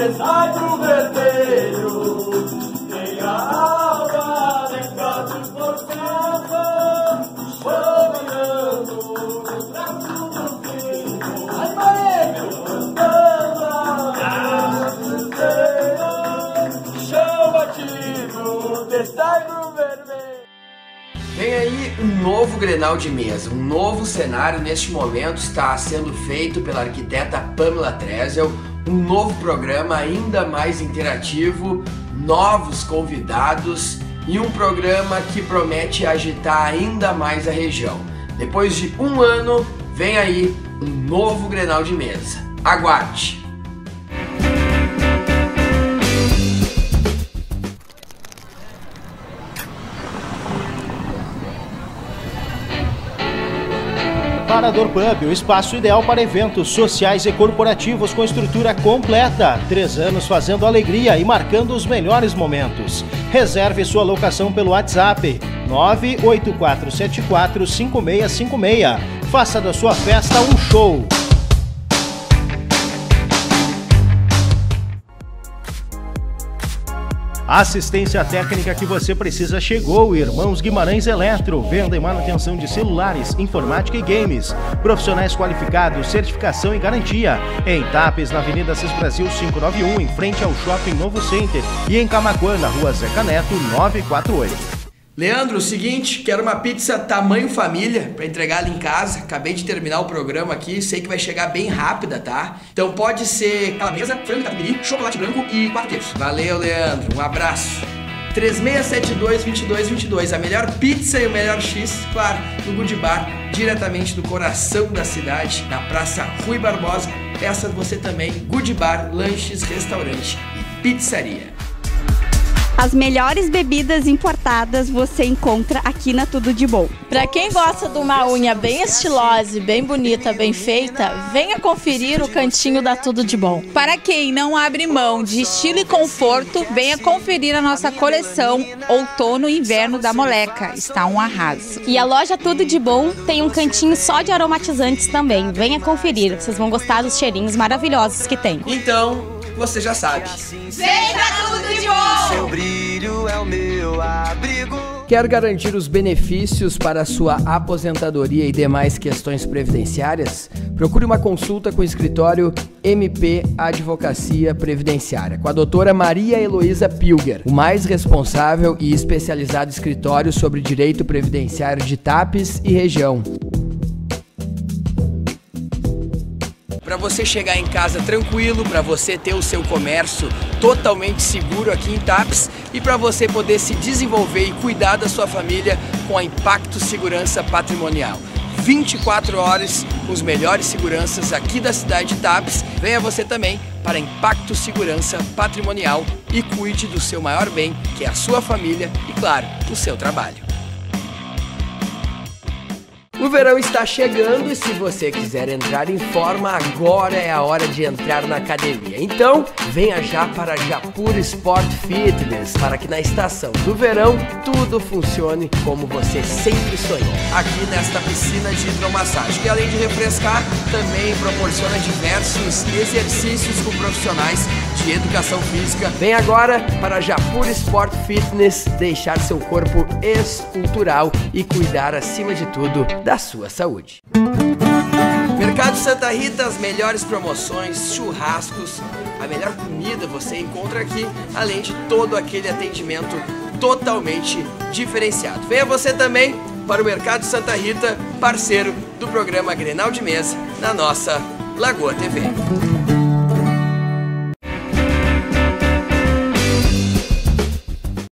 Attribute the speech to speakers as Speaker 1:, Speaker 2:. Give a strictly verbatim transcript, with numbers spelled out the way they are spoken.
Speaker 1: sai do vermelho, tem a alma dentro por casa, chorando no traço do filho. Ai, Maria, andando a chão batido, desai do vermelho.
Speaker 2: Vem aí um novo Grenal de mesa, um novo cenário neste momento está sendo feito pela arquiteta Pamela Trezel, um novo programa ainda mais interativo, novos convidados e um programa que promete agitar ainda mais a região. Depois de um ano, vem aí um novo Grenal de mesa. Aguarde!
Speaker 3: Parador Pub, o espaço ideal para eventos sociais e corporativos com estrutura completa. Três anos fazendo alegria e marcando os melhores momentos. Reserve sua locação pelo WhatsApp nove oito quatro sete quatro cinco seis cinco seis. Faça da sua festa um show. A assistência técnica que você precisa chegou. Irmãos Guimarães Eletro, venda e manutenção de celulares, informática e games. Profissionais qualificados, certificação e garantia. Em Tapes, na Avenida Assis Brasil quinhentos e noventa e um, em frente ao Shopping Novo Center. E em Camaquã, na Rua Zeca Neto, novecentos e quarenta e oito.
Speaker 2: Leandro, o seguinte, quero uma pizza tamanho família para entregar ali em casa. Acabei de terminar o programa aqui, sei que vai chegar bem rápida, tá? Então pode ser calabresa, frango catupiry, chocolate branco e quatro queijos. Valeu, Leandro, um abraço. três seis sete dois, dois dois dois dois, a melhor pizza e o melhor X, claro, no Good Bar, diretamente do coração da cidade, na Praça Rui Barbosa. Peça você também, Good Bar, lanches, restaurante e pizzaria.
Speaker 4: As melhores bebidas importadas você encontra aqui na Tudo de Bom.
Speaker 5: Para quem gosta de uma unha bem estilosa, bem bonita, bem feita, venha conferir o cantinho da Tudo de Bom.
Speaker 6: Para quem não abre mão de estilo e conforto, venha conferir a nossa coleção Outono e Inverno da Moleca. Está um arraso.
Speaker 4: E a loja Tudo de Bom tem um cantinho só de aromatizantes também. Venha conferir, vocês vão gostar dos cheirinhos maravilhosos que tem.
Speaker 2: Então, você já sabe.
Speaker 6: Vem pra Tudo de Bom!
Speaker 7: Seu brilho é o meu abrigo.
Speaker 2: Quer garantir os benefícios para a sua aposentadoria e demais questões previdenciárias? Procure uma consulta com o escritório M P Advocacia Previdenciária, com a doutora Maria Heloísa Pilger, o mais responsável e especializado escritório sobre direito previdenciário de Tapes e região. Para você chegar em casa tranquilo, para você ter o seu comércio totalmente seguro aqui em Tapes e para você poder se desenvolver e cuidar da sua família com a Impacto Segurança Patrimonial. vinte e quatro horas com os melhores seguranças aqui da cidade de Tapes. Venha você também para Impacto Segurança Patrimonial e cuide do seu maior bem, que é a sua família e, claro, o seu trabalho. O verão está chegando e se você quiser entrar em forma, agora é a hora de entrar na academia. Então, venha já para Japur Sport Fitness, para que na estação do verão tudo funcione como você sempre sonhou. Aqui nesta piscina de hidromassagem, que além de refrescar, também proporciona diversos exercícios com profissionais de educação física. Vem agora para Japur Sport Fitness, deixar seu corpo escultural e cuidar acima de tudo da sua saúde. Mercado Santa Rita, as melhores promoções, churrascos, a melhor comida você encontra aqui, além de todo aquele atendimento totalmente diferenciado. Venha você também para o Mercado Santa Rita, parceiro do programa Grenal de Mesa na nossa Lagoa T V.